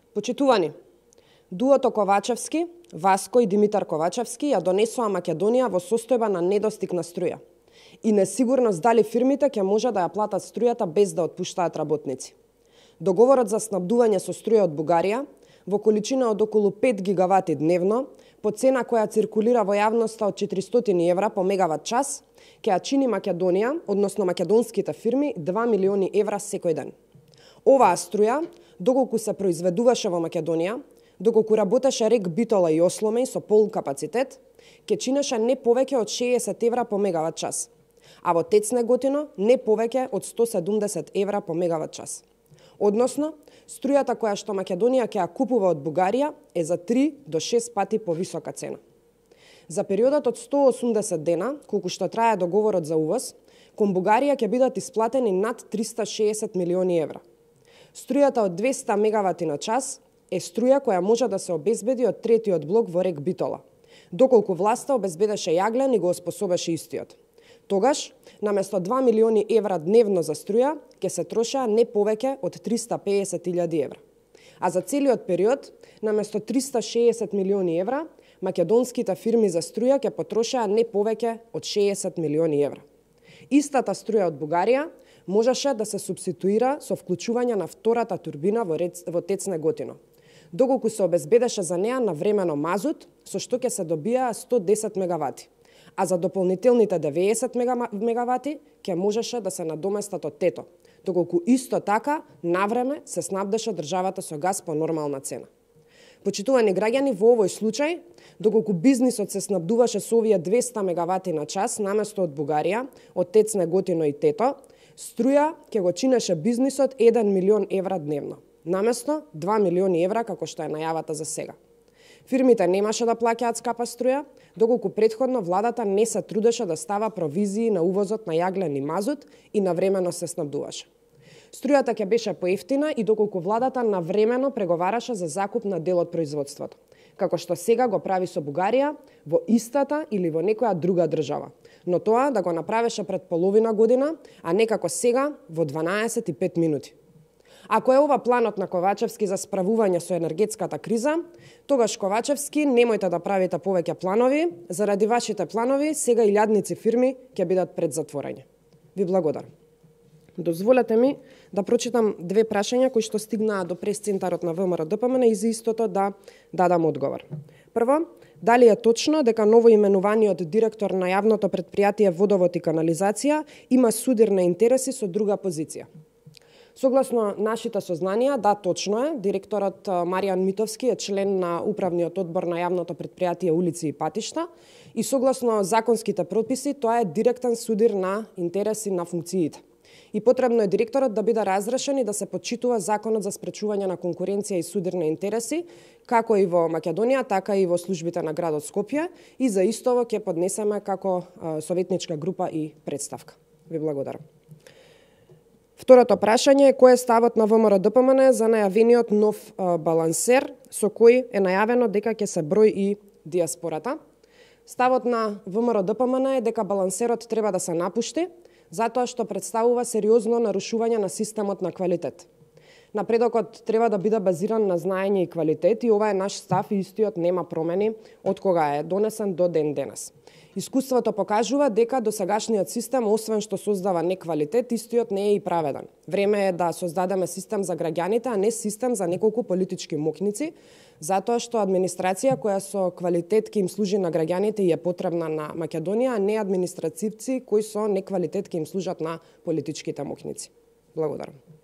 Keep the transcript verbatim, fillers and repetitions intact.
Почитувани, дуото Ковачевски, Васко и Димитар Ковачевски ја донесоа Македонија во состојба на недостиг на струја и несигурност дали фирмите ќе може да ја платат струјата без да отпуштаат работници. Договорот за снабдување со струја од Бугарија во количина од околу пет гигавати дневно, по цена која циркулира во јавноста од четиристотини евра по мегават час, ќе ја чини Македонија, односно македонските фирми, два милиони евра секој ден. Оваа струја, доколку се произведуваше во Македонија, доколку работеше рек Битола и Осломеј со пол капацитет, ќе чинеше не повеќе од шеесет евра по мегават час, а во ТЕЦ Неготино не повеќе од сто седумдесет евра по мегават час. Односно, струјата која што Македонија ќе ја купува од Бугарија е за три до шест пати повисока цена. За периодот од сто осумдесет дена, колку што трае договорот за увоз, кон Бугарија ќе бидат исплатени над триста шеесет милиони евра. Струјата од двеста мегавати на час е струја која може да се обезбеди од третиот блок во рек Битола, доколку власта обезбедеше јаглен и го оспособеше истиот. Тогаш, наместо два милиони евра дневно за струја, ќе се трошеа не повеќе од триста пеесет илјади евра. А за целиот период, наместо триста шеесет милиони евра, македонските фирми за струја ќе потрошеа не повеќе од шеесет милиони евра. Истата струја од Бугарија можеше да се субституира со вклучување на втората турбина во, рец, во ТЕЦ Неготино, доколку се обезбедеше за неа навремено мазут, со што ќе се добија сто десет мегавати, а за дополнителните деветдесет мегавати ќе можеше да се надоместат од ТЕТО, доколку исто така навреме се снабдеше државата со газ по нормална цена. Почитувани граѓани, во овој случај, доколку бизнисот се снабдуваше со овие двеста мегавати на час наместо од Бугарија, од ТЕЦ Неготино и ТЕТО, струја ќе го чинеше бизнисот еден милион евра дневно, наместо два милиони евра како што е најавата за сега. Фирмите немаше да плаќаат скапа струја, доколку претходно владата не се трудеше да става провизии на увозот на јаглен и мазут и навремено се снабдуваше. Струјата ќе беше поевтина и доколку владата навремено преговараше за закуп на дел од производството, како што сега го прави со Бугарија во истата или во некоја друга држава, но тоа да го направеше пред половина година, а не како сега во дванаесет и пет минути. Ако е ова планот на Ковачевски за справување со енергетската криза, тогаш Ковачевски немојте да правите повеќе планови, заради вашите планови сега илјадници фирми ќе бидат пред затворање. Ви благодарам. Дозволете ми да прочитам две прашања кои што стигнаа до пресцентарот на ВМРО-ДПМН и за истото да дадам одговор. Прво, дали е точно дека новоименуваниот директор на јавното претпријатие Водовод и канализација има судир на интереси со друга позиција? Согласно нашите сознанија, да, точно е. Директорот Маријан Митовски е член на управниот одбор на јавното претпријатие Улици и патишта и согласно законските прописи, тоа е директен судир на интереси на функциите. И потребно е директорот да биде разрешен и да се почитува законот за спречување на конкуренција и судир на интереси, како и во Македонија, така и во службите на градот Скопје, и за истово ќе поднесеме како советничка група и представка. Ви благодарам. Второто прашање е кој е ставот на ВМРО-ДПМН за најавениот нов а, балансер со кој е најавено дека ќе се брои и диаспората. Ставот на ВМРО-ДПМН е дека балансерот треба да се напушти, затоа што представува сериозно нарушување на системот на квалитет. Напредокот треба да биде базиран на знаење и квалитет и ова е наш став и истиот нема промени од кога е донесен до ден денес. Искуството покажува дека досегашниот систем, освен што создава неквалитет, истиот не е и праведен. Време е да создадеме систем за граѓаните, а не систем за неколку политички мокници, затоа што администрација која со квалитет ќе им служи на граѓаните и е потребна на Македонија, а не административци кои со неквалитет ќе им служат на политичките мокници. Благодарам.